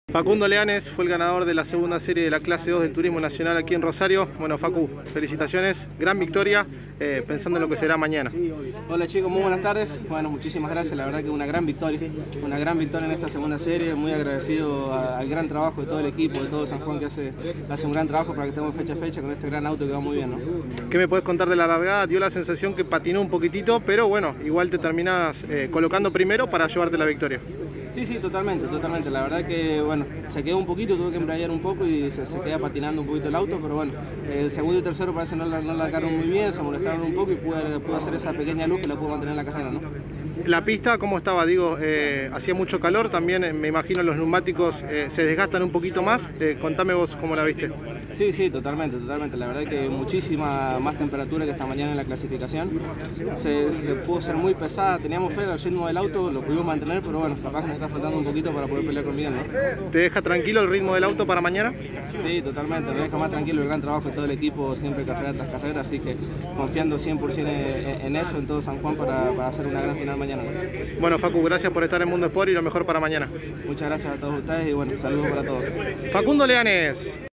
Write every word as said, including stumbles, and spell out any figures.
Facundo Leanes fue el ganador de la segunda serie de la clase dos del Turismo Nacional aquí en Rosario. Bueno, Facu, felicitaciones, gran victoria, eh, pensando en lo que será mañana. Hola chicos, muy buenas tardes. Bueno, muchísimas gracias, la verdad que una gran victoria, una gran victoria en esta segunda serie. Muy agradecido a, al gran trabajo de todo el equipo, de todo San Juan, que hace, hace un gran trabajo para que estemos fecha a fecha con este gran auto que va muy bien, ¿no? ¿Qué me puedes contar de la largada? Dio la sensación que patinó un poquitito, pero bueno, igual te terminas eh, colocando primero para llevarte la victoria. Sí, sí, totalmente, totalmente. La verdad que, bueno, se quedó un poquito, tuve que embrayar un poco y se, se queda patinando un poquito el auto, pero bueno, el segundo y tercero parece no, no largaron muy bien, se molestaron un poco y pude, pude hacer esa pequeña luz que la pude mantener en la carrera, ¿no? La pista, ¿cómo estaba? Digo, eh, hacía mucho calor, también eh, me imagino los neumáticos eh, se desgastan un poquito más. Eh, contame vos cómo la viste. Sí, sí, totalmente, totalmente. La verdad que muchísima más temperatura que esta mañana en la clasificación. Se, se pudo ser muy pesada, teníamos fe al ritmo del auto, lo pudimos mantener, pero bueno, capaz que me está faltando un poquito para poder pelear con Miguel, ¿no? ¿Te deja tranquilo el ritmo del auto para mañana? Sí, totalmente, me deja más tranquilo el gran trabajo de todo el equipo, siempre carrera tras carrera, así que confiando cien por cien en, en eso, en todo San Juan, para, para hacer una gran final mañana, ¿no? Bueno, Facu, gracias por estar en Mundo Sport y lo mejor para mañana. Muchas gracias a todos ustedes y bueno, saludos para todos. Facundo Leanes.